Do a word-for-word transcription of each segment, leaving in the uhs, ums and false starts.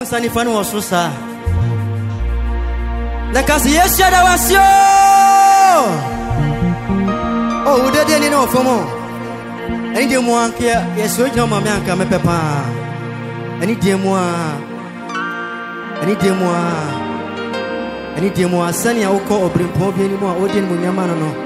Sani fan was so sad. Like I see yes, I was yo. Oh, they didn't know for more. Any day more care, yes, we know my man come papa. Any day more, any day more, any day more. Sunny, I will call or bring Poppy anymore. What didn't we man know?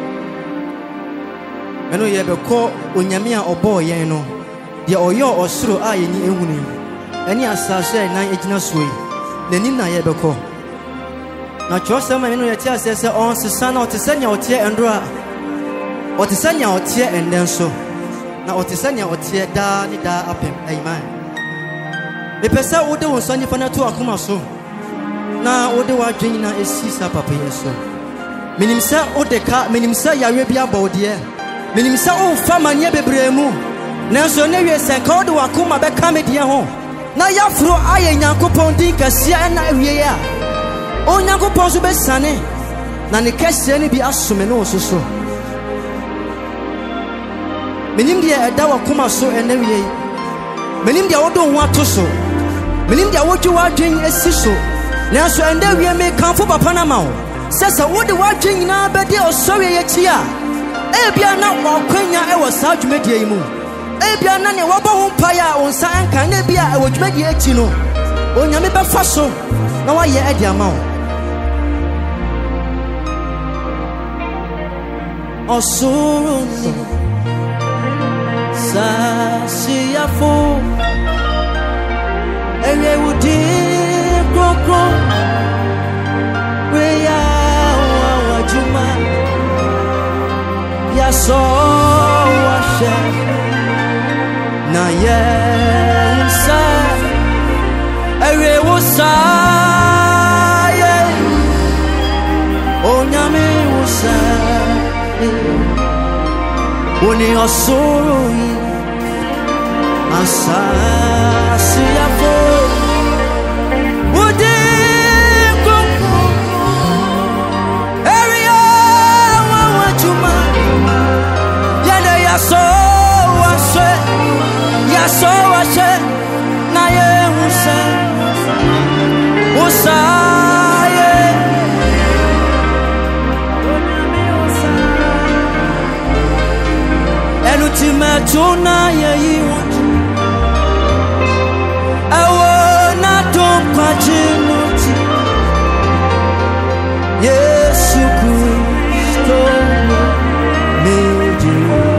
I know you have a call when Yamia or boy, you know. The oyo or suru eye in the any assassin nine eighteen way. The Nina Yabako. Now, Joseph, I know your tears says on Susanna or Tisania or Tia and Dra or Tisania or Tia and then so. Now, or Tisania or Tia da ni da up him. Amen. The person who do Sunny Fana to Akuma so. Now, what do I drink now is Sisa Papa so. Minimsa o de car, Minimsa Yarabia Baudier. Minimsa o Famania Bebremu. Now, so never say, call the Wakuma back come dear home. Na ya fro aye nyankopon din kasia na awie ya o nyankopon so besane na ne kasia ne bi asome no soso menim dia eda wakoma so ena wie menim dia wodo ho atoso menim dia wodwu wadwen esi so na so enda wie me kanfo papa na ma wo sesa wode wadwen na bede osori ye chi a e bia na wakwanya e wo sa dwumadie yi mu ebia na ne wabo ho paya onsa anka na bia e wodwumadi achi no onyame be fa so na wa ye ade ama wo osoro ni sa siafo ewe wudi krokro we ya wa wajuma ya so wa she na yensa ewe wosa ye onyame wosa woni osoro yi asasi afo wodi konko area wa wajuma yada yaso waswe so was it na ye musa musa ye and ultimato na ye want I wanna don't kwajinuti Yesu Kristo meji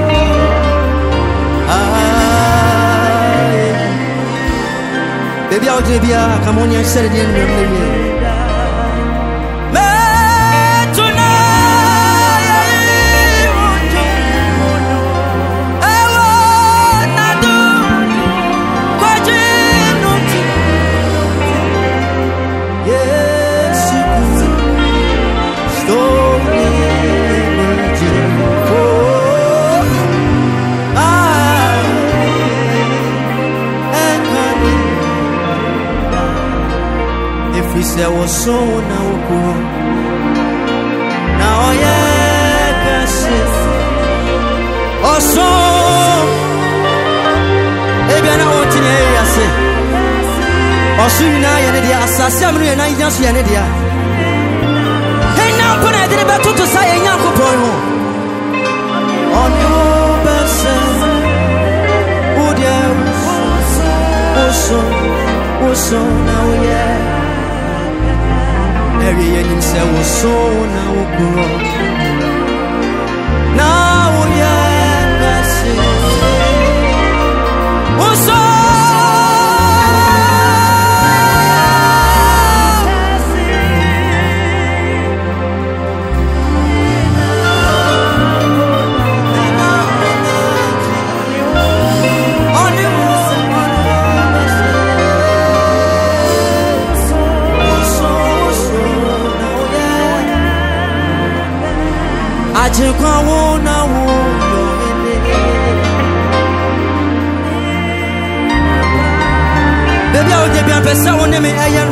Baby, I'll give you a come on, you said it in the room. There was so now now yeah also ebiana ontinye ya se osu na ya ne dia asase amru ya na nyaso ya ne dia hey now put I did about to say yakopon ho on your best udia also also now yeah Every year say was so now grow now yeah that's it was so I kwa wona wo Baby, I will be a person who name ayan.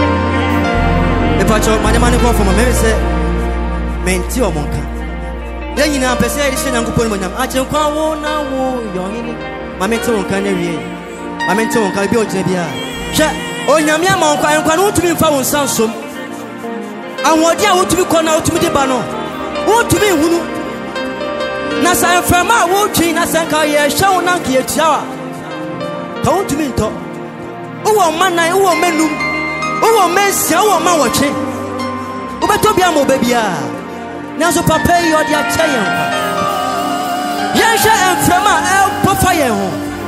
The patch of my money go from America. Menti o monka. Yanyina pese ya dishe nyankopon mo nyam. Ache kwa wo na wo yohini. Mamente wonka na wie. Mamente wonka bi ogina bia. Hwe onyame ama wonka nkwa no utumi mfa won sansom. Anwodi a utumi kona utumi de ba no. Utumi hunu. Na sa enfama wo twi na sanka ye hwe won nanka ye tiawa. Ka utumi nto. Uwo manan uwo menum. Uwo mensia uwo manwotwe. Ubeto bia mo ba bia. Nazo papa yi odi ache yen kwa. Yen hwe enfama el pofa yen ho.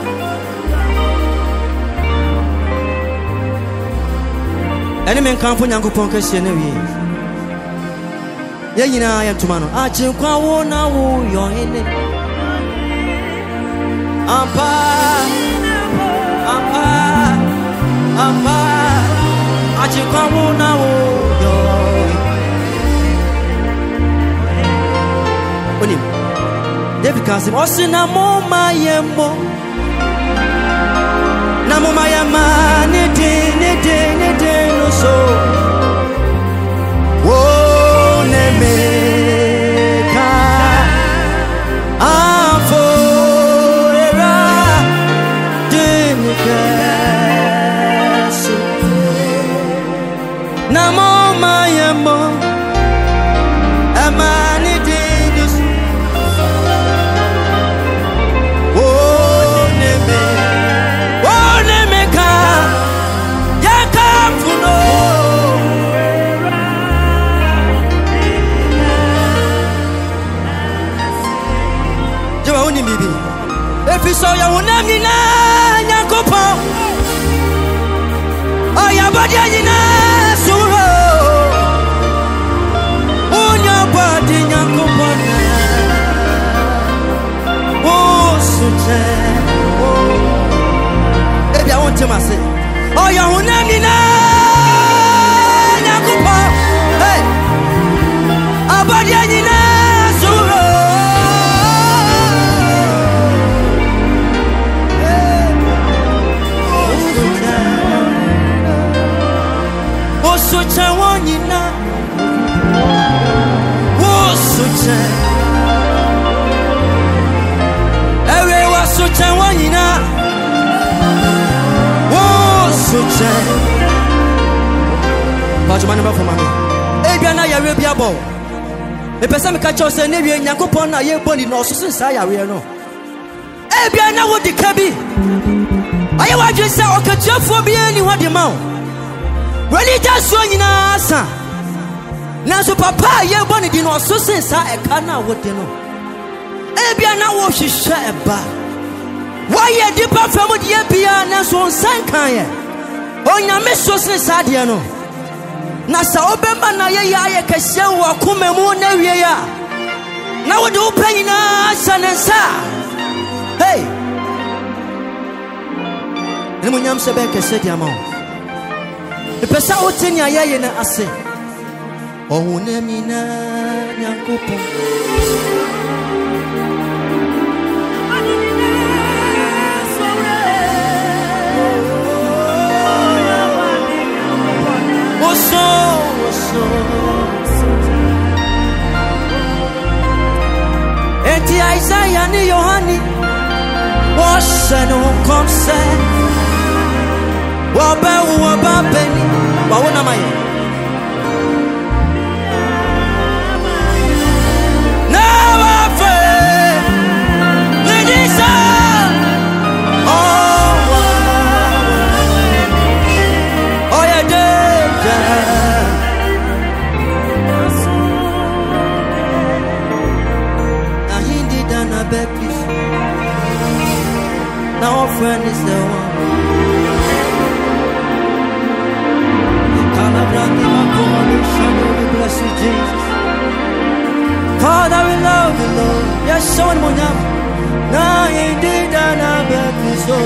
Eni men kan fo nyankopon kase na wie. Ye nyina ya ntuma no. Ache kwa wo na wo yo ene. Ampa Ampa Ampa ache kwa wo na wo yo. Onim David Kasim osi na mo mayemo na mo mayama ne de ne de ne de no so wo ne me ka afo era de ne kasi na mo mayemo amani de so ya wonami na nyakopo o ya body nyina suro onya body nyakopo na o sute o e bia won tema se o ya wonami na nyakopo hey abody nyina suro Sucha wanyina wo sucha ewe wa sucha wanyina wo sucha Bajo manaba for mami e bia na yawe bia bo e pesa me ka cho se ne wie nyankopon na ye boni no so sensa yawe no e bia na wo dikabi aye wa dwe se okatiafo bia ni hodi ma religious so nyina sa na so papa ye boni di no so sensa e ka na wo de no e bia na wo hwehwe e ba why ye deeper from the bia na so san kan ye onyame so sensa de no na sa obemba na ye ya ye kese wo komemu na wie ya na wo de wo panyina sanensa hey ni mo nyam se be kese de ama e pesa o tini ayaye na ase ohune mi na nyankopo oso oso eti Isaiah ni Yohani wasano komse waba waba beni wawona maye na wafe nidisa oh oh ya deja na hindi dana bepi na our friend is the one bless you, Jesus. Father, we love you, Lord. Yes, son, mon âme. Na indeed, and I bet you so.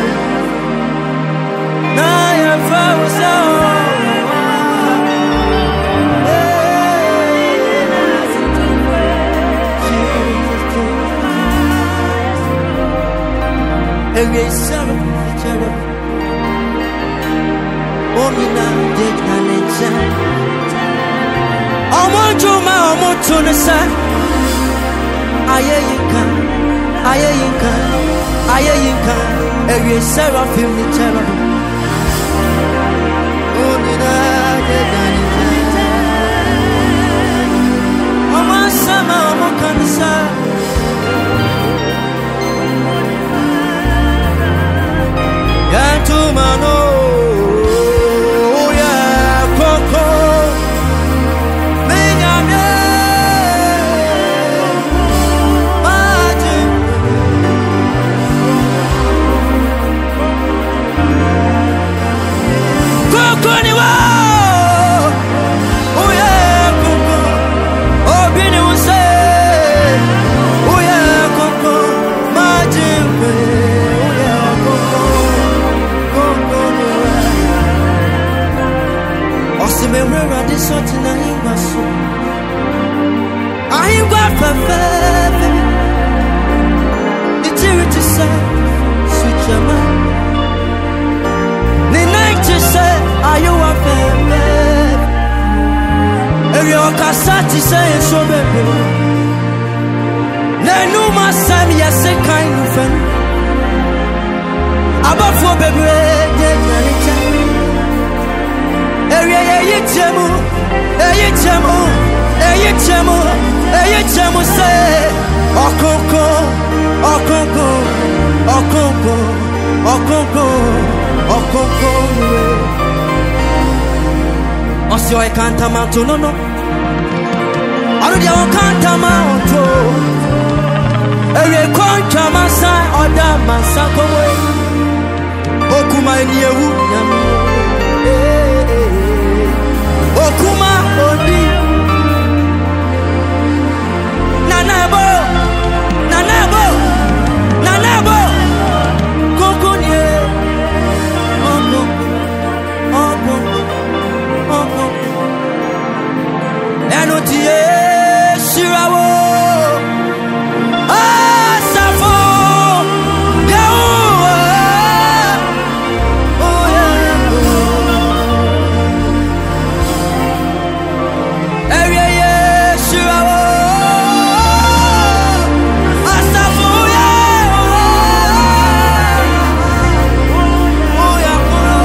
Na ya fausa. Every son of each other. Omina did an exam. Omo juma omo tunisa Ayayinka, ayayinka, ayayinka. Every seraphim ni cherubim. Unina yedanita. Oma sama oma kanisa. Yantumano. Kasati say so baby. Nenu masam yase kind of fan. Above for baby, area yitemu, yitemu, yitemu, yitemu say okonko, okonko, okonko, okonko, okonko. Osio e canta manto no no. Arudia o canta manto. Ere kontra masa oda masa kowe. Okuma eni ewu nyam. Okuma odi. Nanabo. Nanabo. Nanabo. Kokonie. Ogo. Ogo. Ogo. Enotie. Shirawo, ah, Safo, Yahuwa, oh yeah, area yeah, Shirawo, ah, Safo, yeah, oh yeah,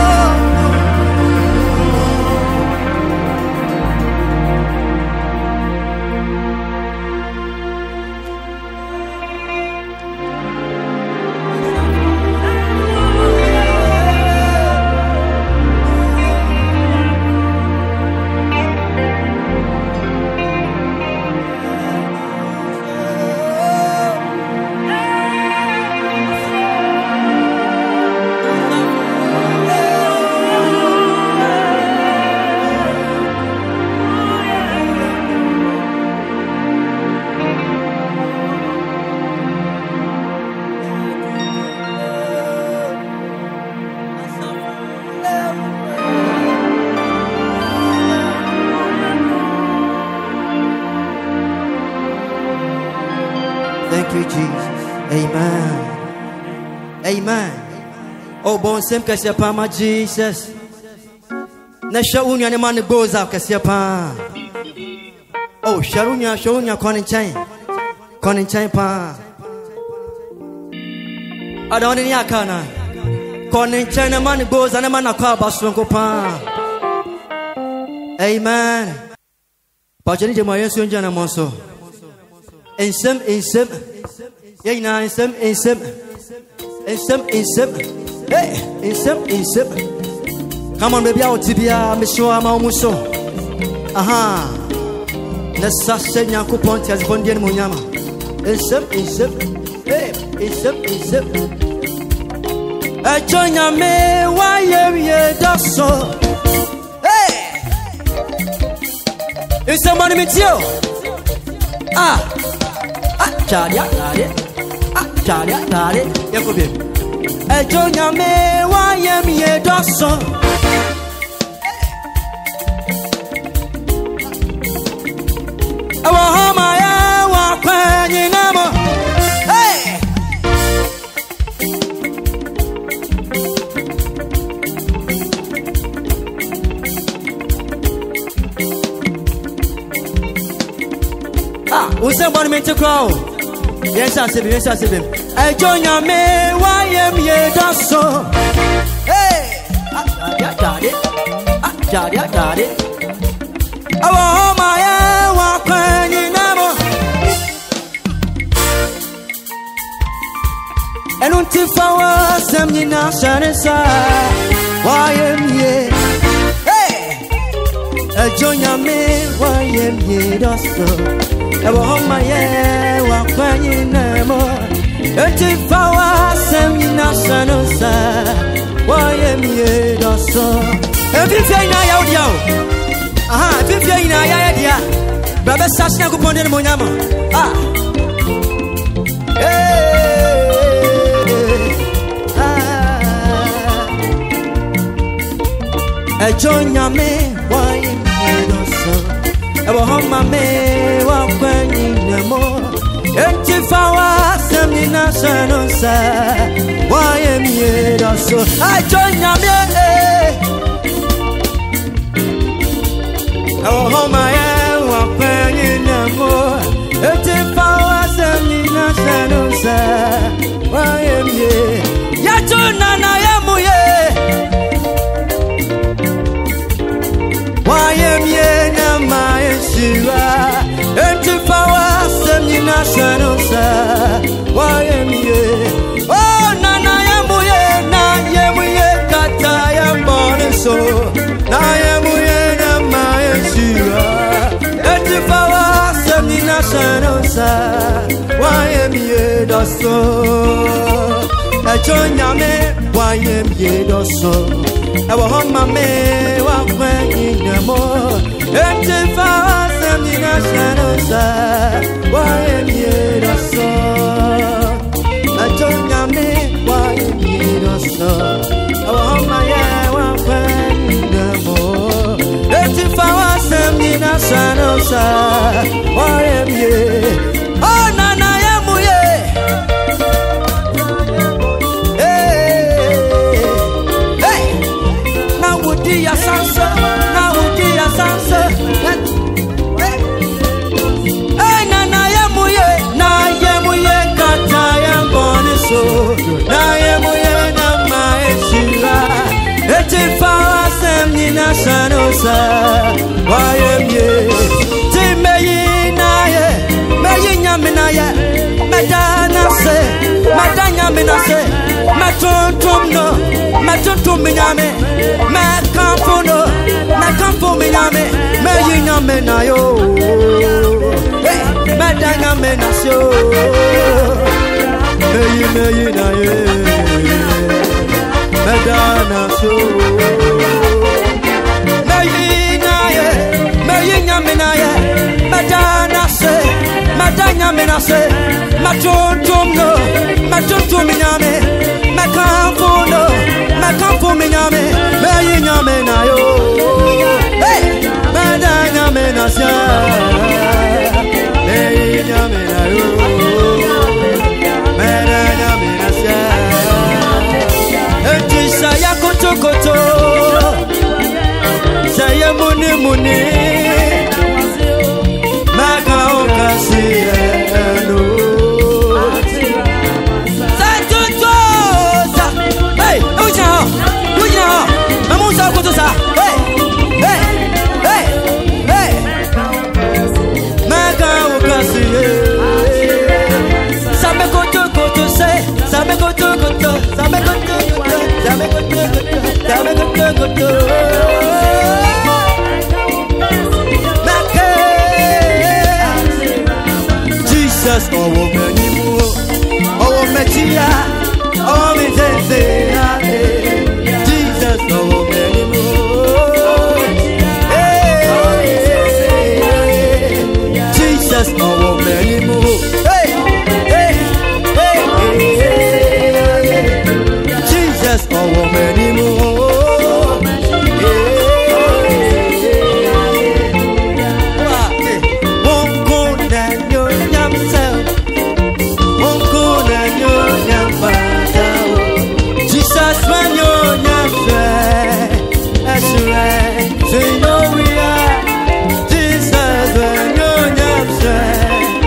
Thank you, Jesus. Amen. Amen. Oh, bon sem que c'est pas ma Jesus. Nasha unya ne man goes out que c'est pas. Oh, sharunya sharunya konin chain. Konin chain pa. Adoni ni akana. Konin chain ne man goes and man akwa basunko pa. Amen. Pa jeni je moyen sunja na monso. Insem, insem, yeah, na insem, insem, insem, insem, hey, insem, insem. Come on, baby, out tibia, me show am almost so. Aha, nessa senya kupon tia zibondieni munyama. Insem, insem, hey, insem, insem. Ejonya me wa ye ye doso. Hey, insem mani mitio. Ah. Charia, charia, ah, charia, charia. Yakobi. Ejonya me wa yem ye doso. Awa hama ya wa kwenye namo. Hey. Ah, usemba ni mente kwao. Yes, I see, yes, I see him. I join your me, why am ye done so? Hey, I got it, I got it, I got it. I want my walk when you know. And until for some you know, why am ye? Hey, I join your me, why am ye done so? I want my yeah, walk when you know. Until for some you know, why am ye done so? Everything I out yo. Aha, if you're in a yard, Brother Sasha Kupon and Monama. Ah, I join your man, why you don't so? I will home my man, walk when you know more. Empty flower, some in a son, sir. Why am you don't so? I join your man. Oh, home I am, walk when you know more. Empty flowers and in a shadow, sir. Why am ye? Yatuna, I am ye. Why am ye? Nama, Shiva. Empty flowers and in a shadow, sir. Why am ye? Oh, Nana, I am ye. Na, ye, Kata, I am born so. I am ye. Et tu vas se mina chanosa, why am ye doso? A chonyame, why am ye doso? I will hold my me, walk when in the more. Et tu vas se mina chanosa, why am ye doso? A chonyame, why am ye doso? I will hold my yeah, walk when in the more. Et tu vas Mina Sanosa, why am ye? Oh, Nana, am ye? Hey, hey, now would be a sansa, now would be a sansa. Hey, Nana, am ye? Na yemuye, Kata, am born so. Na yemuye, Nama, Shira. Et if I was Mina Sanosa. Why am ye? Timmy, Mayina Minaya, Madana say, Madana Minase, Maton Tomno, Maton Tominame, Macampono, Macampo Miname, Mayina Menayo, Madana Menasio, Mayina, Madana so. Madana se, Madana menase, Matontumno, Matontuminame, Macampono, Macampo miname, Mayina menayo, hey, Madana menasa, Mayina menayo, Madana menasa, Ejisa yakoto koto, Saya muni muni. Hey, hey, hey, Jesus, oh woman, oh Metia, oh Metia, Jesus, oh woman, Jesus, oh woman, hey, hey, hey, Jesus, oh woman, Say no we are Jesus when you're not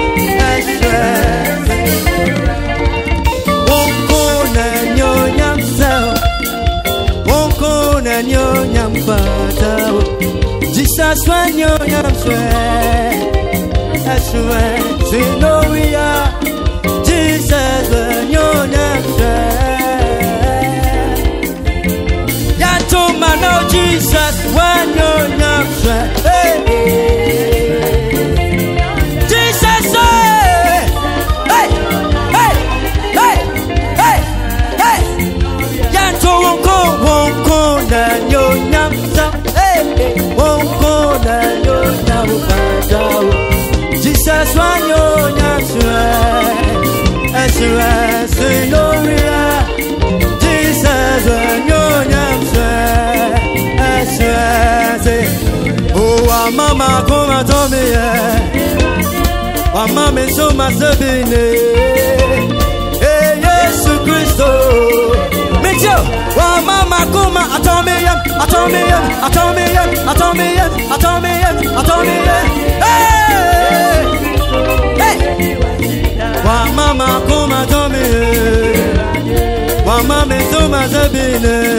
Jesus when you am swear. That's when we know we are. Jesus when you am swear. Yantuma no Jesus when you am swear. Hey, Jesus hey, hey, hey, hey, hey, hey. Yanto wonko wonko na you am swear. Jesus when you am swear, swear, swear, Jesus when you am swear, swear. Oh, mama, come and tell me, mama, so much to be hey, Jesus Christ. Make you, mama, come and tell me, I told me, I told me, I told me, I told me, I told me, hey, hey, mama, come and tell me, mama, so much to be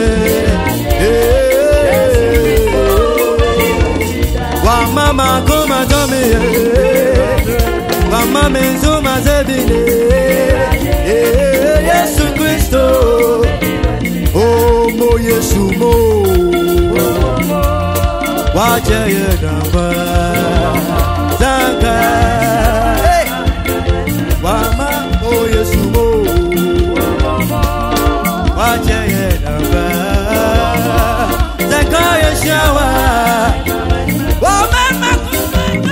hey, mama, come and tell me, mama, so much to be hey, Jesus Christ. Oh, mo Yesu mo, waje ye damba, zanga, hey, wama mo Yesu mo, waje ye damba, zanga ye shawa, wama makuma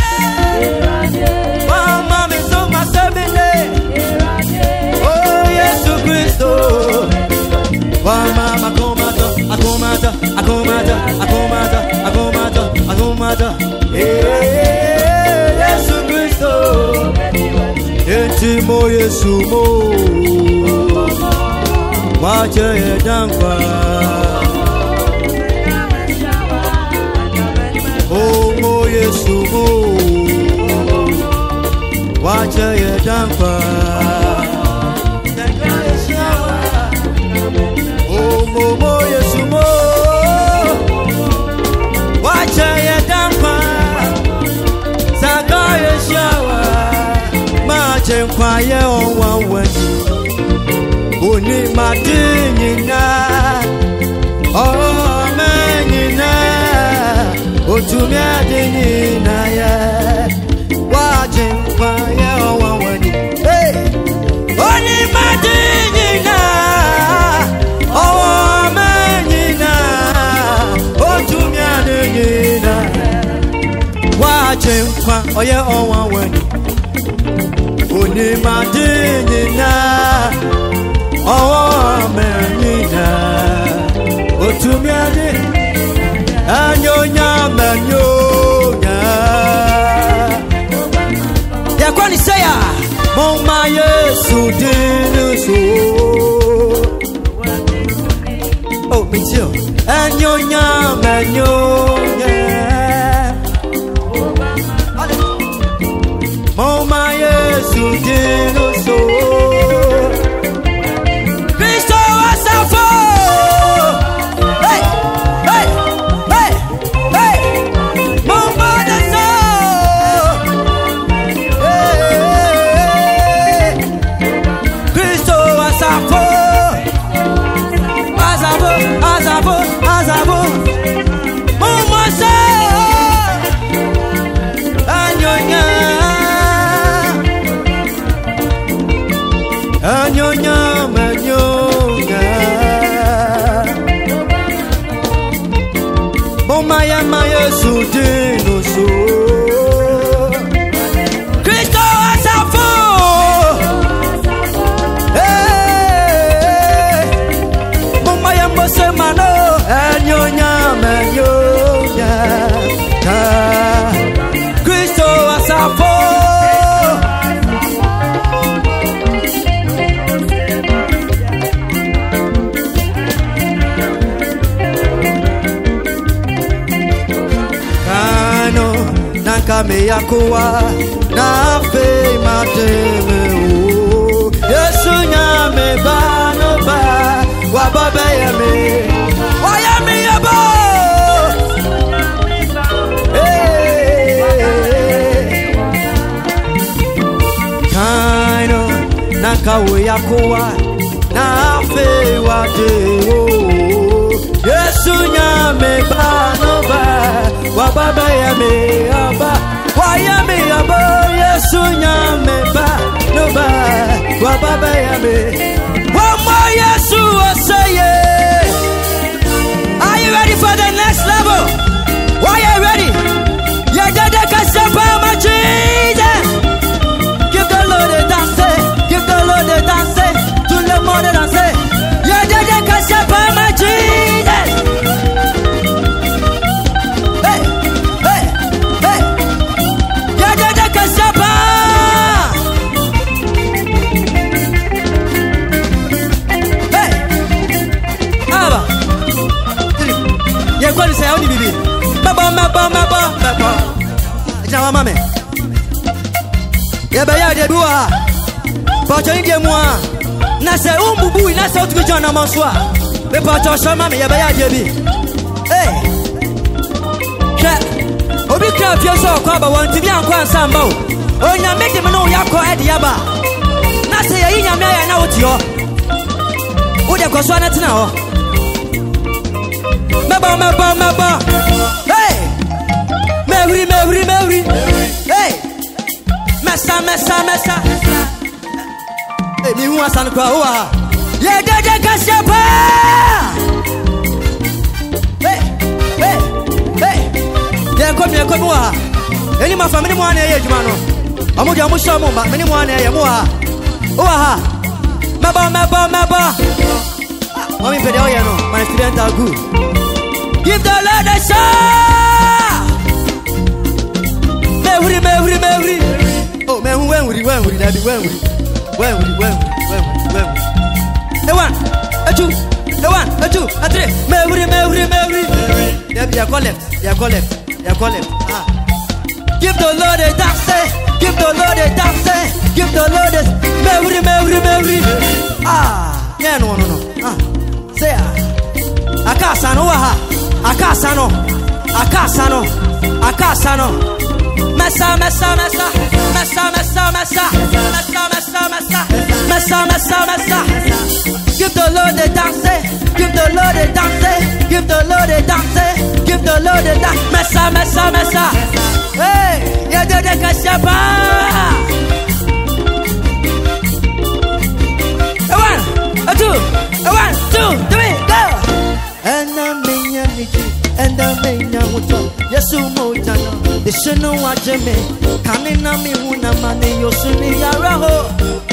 wama me so masabile, oh Yesu Christo. Wama akomata, akomata, akomata, akomata, akomata, akomata. Hey, Yesu Christo. Enti mo Yesu mo. Wache ye dankwa. Oh mo Yesu mo. Wache ye dankwa. Mo Yesu mo, wacha ye dampa, saka ye shawa, mache nkwa ye onwa wani, uni madini na, oh meni na, otumia dini na ye, wache nkwa ye onwa wani, hey, uni madini na, oh. Wache nkwa oye onwa wani oni madini na owo menina otumiade anyonya manyonya ya kwani seya moma Yesu dinu so oh mitio anyonya manyonya Moma Yesu dino so Cristo asafo Hey, hey, hey, hey Moma de so Hey, Cristo asafo Asafo, asafo, asafo Moma so Anyonya Anyonya manyonya Moma ya Yesu dino so Cristo asafo Hey Moma ya mbose mano Anyonya manyonya Cristo asafo Kame yakuwa na fe mateme o Yesu nyame ba no ba wa baba yame wa yame yabo we yakowa na fe wa de o Yesu nyame ba no ba wa baba ya me aba wa ya me aba Yesu nyame ba no ba wa baba ya me wa mo Yesu osaye. Are you ready for the next level? Why are you ready? Yeah, da da kasapa my Jesus. Give the Lord a dance, give the Lord a dance, tout le monde danse. Yeah, da da kasapa my Jesus. Hey, hey, hey. Yeah, da da kasapa. Hey, aba. Yeah, quoi c'est on dit bibi. Maba maba maba maba. Jawa mame. Yeah, ba ya de bua. Pacho ndi moi. Na se umbubu na se otu jona monswa. Me pacho shama me ya ba ya de bi. Hey. Che. Obi kra fie so kwa ba won ti bi ankwa nsamba o. Onya me de me no yakọ e de ya ba. Na se ya yinya me ya na woti ho. Wo de kwaso na tena ho. Maba maba maba. Hey. Mevri mevri mevri. Hey. Messa messa messa. Hey, mi hu asan kwa ho ha. Ye de de kasapa. Hey. Hey. Hey. Ye ko mi ko mo ha. Eni ma family mo ana ye adwuma no. Omo de omo sho mo ma, meni mo ana ye mo ha. O ha. Maba maba maba. Mami pede o ye no. My students are good. Give the Lord a shout. Mevri mevri mevri. Oh, me when we when we daddy when we when we when we when we when we. A one, a two, a one, a two, a three. Mevri mevri mevri. There be a collect, ya collect, ya collect. Ah. Give the Lord a dance, give the Lord a dance, give the Lord a mevri mevri mevri. Ah, yeah no no no. Ah, say ah. Akasa no ha. Akasa no, akasa no, akasa no. Messa, messa, messa, messa, messa, messa, messa, messa, messa, messa, messa, messa. Give the Lord a dance, give the Lord a dance, give the Lord a dance, give the Lord a dance. Messa, messa, messa. Hey, ya de de kasapa. A one, a two, a one, two, three, go. And I'm and I may now yes, mo jana. The shino wajeme. Kanina mi una mane yosuni yaraho.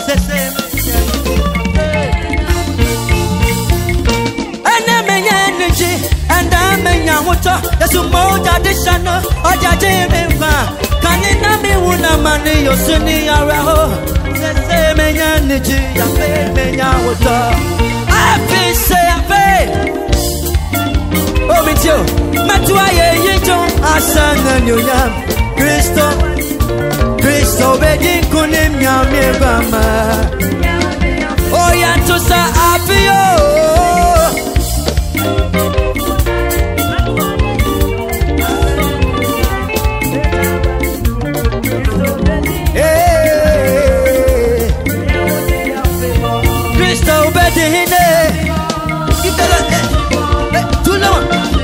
And I may energy. And I may now yes, mo jadishano. Oja jeme. Kanina mi una mane yosuni yaraho. Sese me energy. Ya fe me nyawoto. I feel say I feel. Oh, me too. Matua ye yinjo asana nyonya. Kristo, Kristo bedin kunim nyame bama. Oh, yanto sa afio. Hey, Kristo bedin ne. Kita la, eh, too long.